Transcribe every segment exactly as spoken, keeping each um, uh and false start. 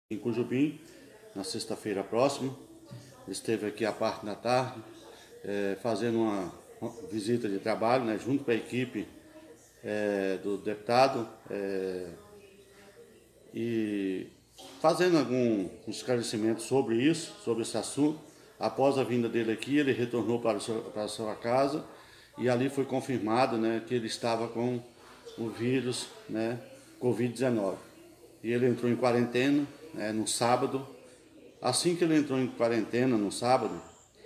Em Cujubim, na sexta-feira próxima. Ele esteve aqui à parte da tarde, é, fazendo uma visita de trabalho, né, junto com a equipe é, do deputado, é, e fazendo algum esclarecimento sobre isso, sobre esse assunto. Após a vinda dele aqui, ele retornou para, o seu, para a sua casa e ali foi confirmado, né, que ele estava com o vírus, né, covid dezenove. E ele entrou em quarentena, né, no sábado. Assim que ele entrou em quarentena no sábado,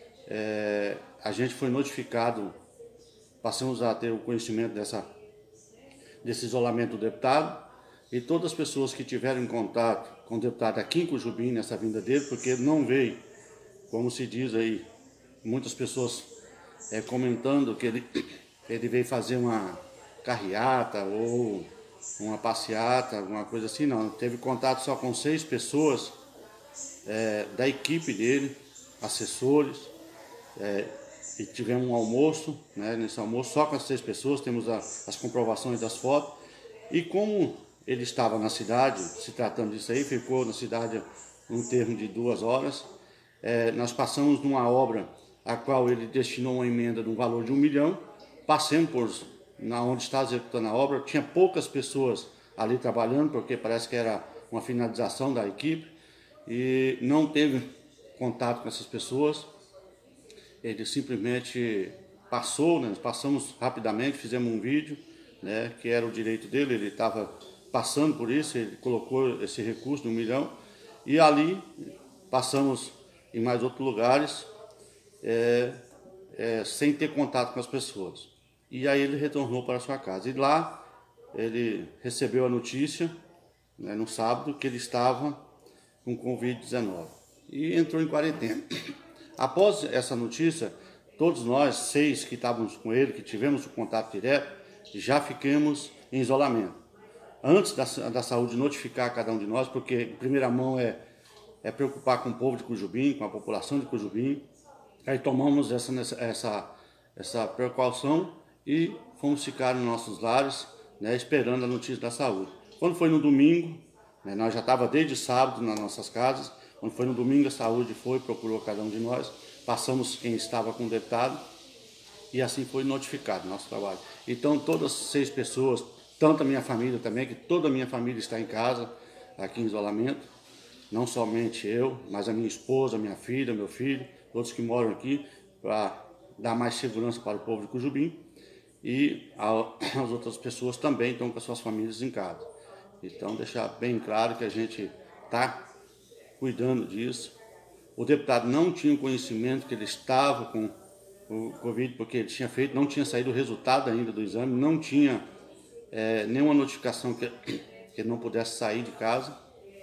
é, a gente foi notificado, passamos a ter o conhecimento dessa, desse isolamento do deputado, e todas as pessoas que tiveram contato com o deputado aqui em Cujubim, nessa vinda dele, porque ele não veio, como se diz aí, muitas pessoas é, comentando que ele, ele veio fazer uma carreata ou uma passeata, alguma coisa assim. Não, teve contato só com seis pessoas é, da equipe dele, assessores, é, e tivemos um almoço, né, nesse almoço só com as seis pessoas, temos a, as comprovações das fotos. E como ele estava na cidade, se tratando disso aí, ficou na cidade um termo de duas horas, é, nós passamos numa obra a qual ele destinou uma emenda no valor de um milhão, passemos por na onde está executando a obra, tinha poucas pessoas ali trabalhando, porque parece que era uma finalização da equipe, e não teve contato com essas pessoas. Ele simplesmente passou, né? Passamos rapidamente, fizemos um vídeo, né, que era o direito dele, ele estava passando por isso, ele colocou esse recurso de um milhão, e ali passamos em mais outros lugares, é, é, sem ter contato com as pessoas. E aí ele retornou para a sua casa. E lá ele recebeu a notícia, né, no sábado, que ele estava com covid dezenove e entrou em quarentena. Após essa notícia, todos nós, seis que estávamos com ele, que tivemos o contato direto, já ficamos em isolamento. Antes da, da saúde notificar cada um de nós, porque em primeira mão é, é preocupar com o povo de Cujubim, com a população de Cujubim. Aí tomamos essa, essa, essa precaução e fomos ficar nos nossos lares, né, esperando a notícia da saúde. Quando foi no domingo, né, nós já estávamos desde sábado nas nossas casas. Quando foi no domingo, a saúde foi, procurou cada um de nós, passamos quem estava com o deputado e assim foi notificado nosso trabalho. Então todas as seis pessoas, tanto a minha família também, que toda a minha família está em casa, aqui em isolamento, não somente eu, mas a minha esposa, minha filha, meu filho, todos que moram aqui, para dar mais segurança para o povo de Cujubim, e as outras pessoas também estão com as suas famílias em casa. Então deixar bem claro que a gente está cuidando disso. O deputado não tinha conhecimento que ele estava com o Covid, porque ele tinha feito, não tinha saído o resultado ainda do exame, não tinha é, nenhuma notificação que, que ele não pudesse sair de casa.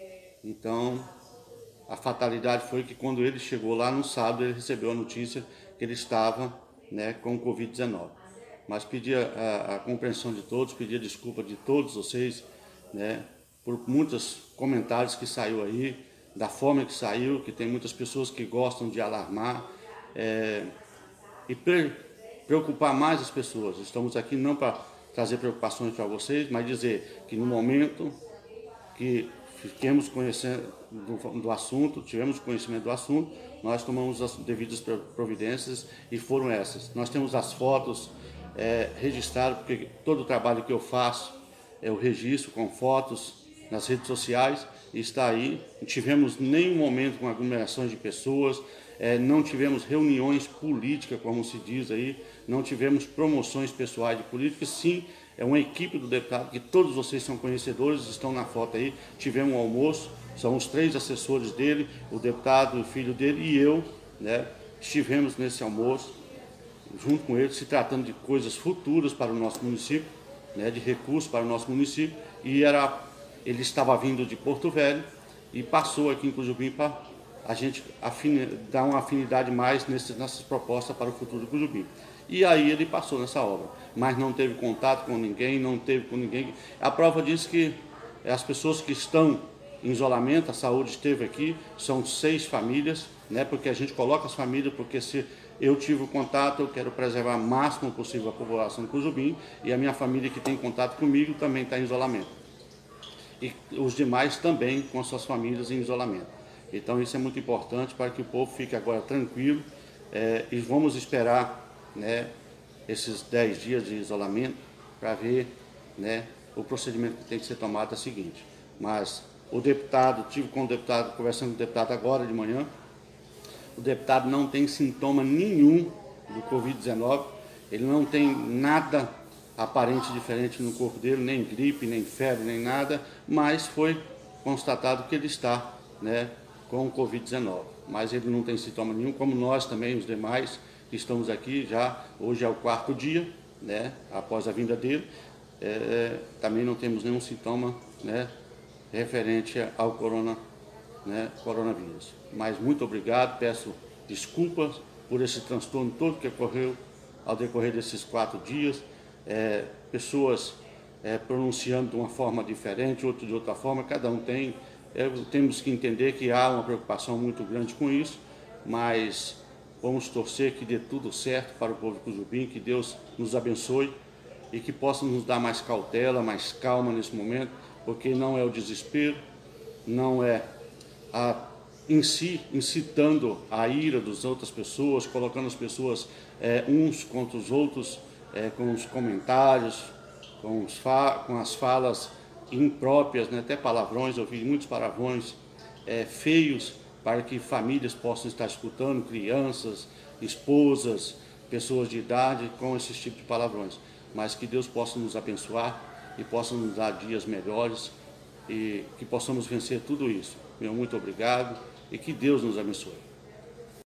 Então a fatalidade foi que quando ele chegou lá no sábado, ele recebeu a notícia que ele estava, né, com o covid dezenove. Mas pedia a, a compreensão de todos, pedia desculpa de todos vocês, né, por muitos comentários que saiu aí, da forma que saiu, que tem muitas pessoas que gostam de alarmar é, e pre preocupar mais as pessoas. Estamos aqui não para trazer preocupações para vocês, mas dizer que no momento que fiquemos conhecendo do, do assunto, tivemos conhecimento do assunto, nós tomamos as devidas providências e foram essas. Nós temos as fotos é, registradas, porque todo o trabalho que eu faço é o registro com fotos nas redes sociais, e está aí. Não tivemos nenhum momento com aglomerações de pessoas, é, não tivemos reuniões políticas, como se diz aí, não tivemos promoções pessoais de política. Sim, é uma equipe do deputado, que todos vocês são conhecedores, estão na foto aí. Tivemos um almoço, são os três assessores dele, o deputado, o filho dele e eu, né, estivemos nesse almoço, junto com ele, se tratando de coisas futuras para o nosso município, né, de recursos para o nosso município, e era... ele estava vindo de Porto Velho e passou aqui em Cujubim para a gente afine, dar uma afinidade mais nessas, nessas propostas para o futuro de Cujubim. E aí ele passou nessa obra, mas não teve contato com ninguém, não teve com ninguém. A prova diz que as pessoas que estão em isolamento, a saúde esteve aqui, são seis famílias, né, porque a gente coloca as famílias, porque se eu tive o contato, eu quero preservar o máximo possível a população de Cujubim, e a minha família que tem contato comigo também está em isolamento. e os demais também com suas famílias em isolamento. Então isso é muito importante para que o povo fique agora tranquilo é, e vamos esperar, né, esses dez dias de isolamento para ver, né, o procedimento que tem que ser tomado é o seguinte. Mas o deputado, tive com o deputado, conversando com o deputado agora de manhã, o deputado não tem sintoma nenhum do covid dezenove, ele não tem nada aparente diferente no corpo dele, nem gripe, nem febre, nem nada, mas foi constatado que ele está, né, com o covid dezenove. Mas ele não tem sintoma nenhum, como nós também, os demais, que estamos aqui já, hoje é o quarto dia, né, após a vinda dele, é, também não temos nenhum sintoma, né, referente ao corona, né, coronavírus. Mas muito obrigado, peço desculpas por esse transtorno todo que ocorreu ao decorrer desses quatro dias, é, pessoas é, pronunciando de uma forma diferente, outro de outra forma, cada um tem, é, temos que entender que há uma preocupação muito grande com isso, mas vamos torcer que dê tudo certo para o povo de Cujubim, que Deus nos abençoe e que possa nos dar mais cautela, mais calma nesse momento, porque não é o desespero, não é a, em si incitando a ira das outras pessoas, colocando as pessoas é, uns contra os outros, é, com os comentários, com, os fa com as falas impróprias, né, até palavrões, eu vi muitos palavrões é, feios para que famílias possam estar escutando, crianças, esposas, pessoas de idade, com esse tipo de palavrões. Mas que Deus possa nos abençoar e possa nos dar dias melhores e que possamos vencer tudo isso. Meu muito obrigado e que Deus nos abençoe.